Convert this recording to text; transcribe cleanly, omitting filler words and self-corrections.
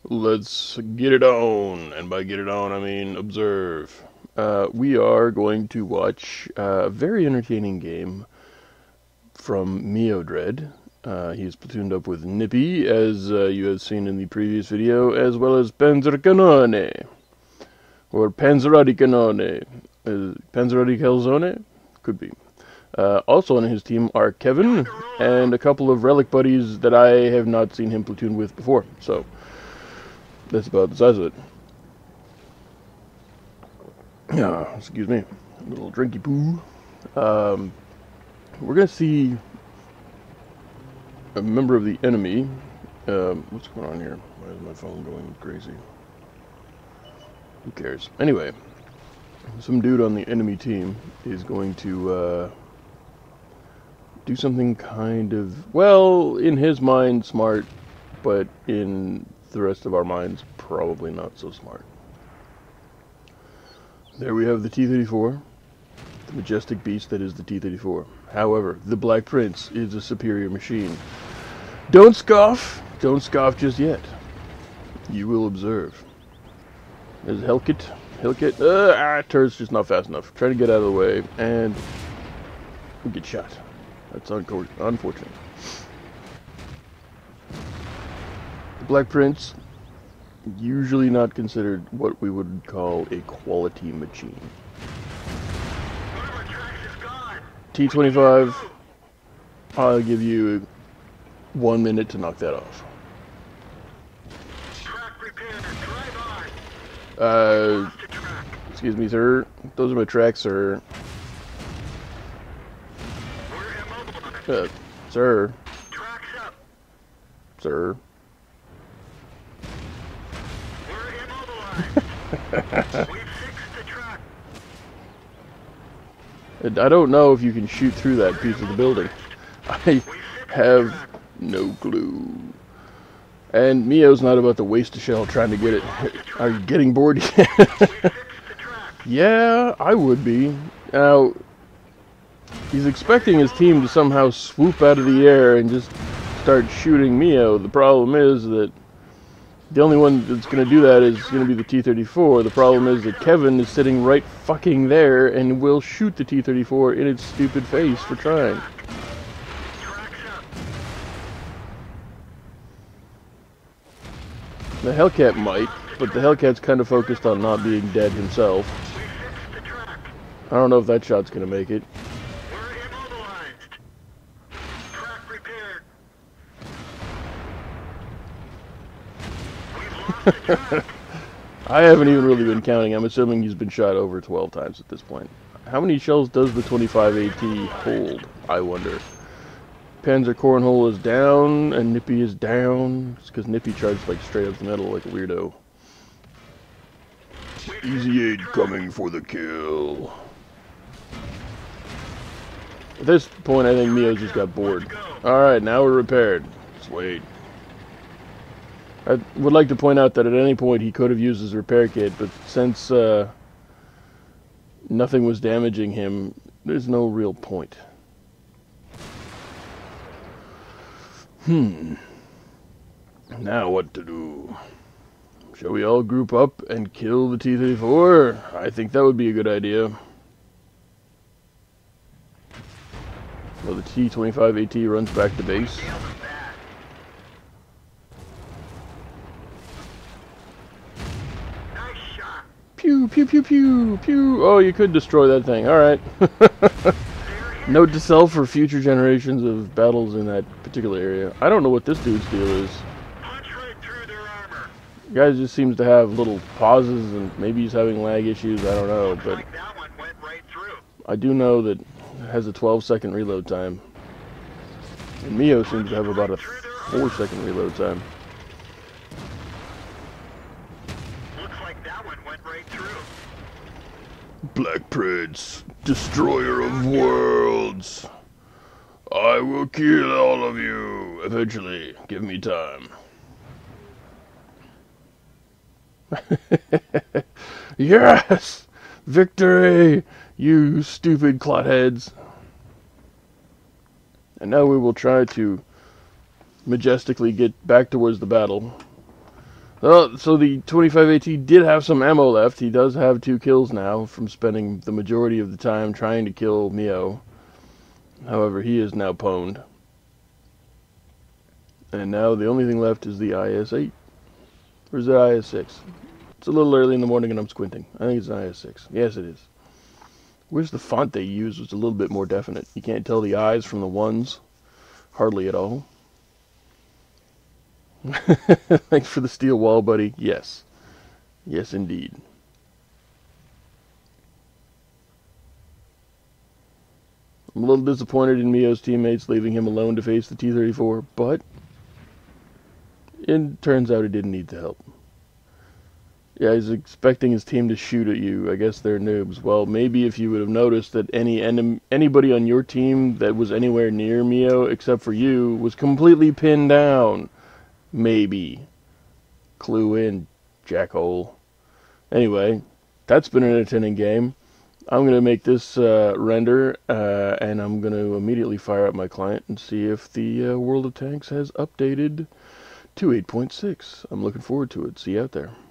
Let's get it on, and by get it on, I mean observe. We are going to watch a very entertaining game from Meodread. He's platooned up with Nippy, as you have seen in the previous video, as well as Panzercanone, or Panzeradicanone. Panzerati Calzone? Could be. Also on his team are Kevin, and a couple of relic buddies that I have not seen him platoon with before, so that's about the size of it. Excuse me. A little drinky poo. We're going to see a member of the enemy. What's going on here? Why is my phone going crazy? Who cares? Anyway, some dude on the enemy team is going to do something kind of, well, in his mind, smart, but in the rest of our minds, probably not so smart. There we have the T-34, the majestic beast that is the T-34. However, the Black Prince is a superior machine. Don't scoff just yet. You will observe. There's Hellcat. Turret's just not fast enough. Try to get out of the way, and we get shot. That's unfortunate. The Black Prince, usually not considered what we would call a quality machine. T-25, I'll give you 1 minute to knock that off. Excuse me, sir. Those are my tracks, sir. Sir. Sir. I don't know if you can shoot through that piece of the building. I have no clue. And Mio's not about to waste a shell trying to get it. Are you getting bored yet? Yeah, I would be. Now, he's expecting his team to somehow swoop out of the air and just start shooting Mio. The problem is that the only one that's going to do that is going to be the T-34. The problem is that Kevin is sitting right fucking there and will shoot the T-34 in its stupid face for trying. The Hellcat might, but the Hellcat's kind of focused on not being dead himself. I don't know if that shot's going to make it. I haven't even really been counting. I'm assuming he's been shot over 12 times at this point. How many shells does the 25 AT hold, I wonder? Panzer Cornhole is down, and Nippy is down. It's because Nippy charged like straight up the middle like a weirdo. Easy 8 coming for the kill. At this point, I think Mio's just got bored. Alright, now we're repaired. Sweet. I would like to point out that at any point he could have used his repair kit, but since nothing was damaging him, there's no real point. Now what to do? Shall we all group up and kill the T-34? I think that would be a good idea. Well, the T-25 AT runs back to base. Pew, pew, pew, pew, pew. Oh, you could destroy that thing. Alright. Note to self for future generations of battles in that particular area. I don't know what this dude's deal is. The guy just seems to have little pauses, and maybe he's having lag issues. I don't know, but I do know that it has a 12-second reload time. And Mio seems to have about a 4-second reload time. Black Prince, destroyer of worlds. I will kill all of you eventually. Give me time. Yes! Victory! You stupid clotheads. And now we will try to majestically get back towards the battle. Well, so the 25 AT did have some ammo left. He does have 2 kills now from spending the majority of the time trying to kill Mio. However, he is now pwned. And now the only thing left is the IS-8. Or is it IS-6? It's a little early in the morning and I'm squinting. I think it's an IS-6. Yes, it is. Wish the font they used was a little bit more definite. You can't tell the I's from the ones. Hardly at all. Thanks for the steel wall, buddy. Yes. Yes, indeed. I'm a little disappointed in Mio's teammates leaving him alone to face the T-34, but it turns out he didn't need the help. Yeah, he's expecting his team to shoot at you. I guess they're noobs. Well, maybe if you would have noticed that anybody on your team that was anywhere near Mio, except for you, was completely pinned down. Maybe. Clue in, jackhole. Anyway, that's been an entertaining game. I'm going to make this render, and I'm going to immediately fire up my client and see if the World of Tanks has updated to 8.6. I'm looking forward to it. See you out there.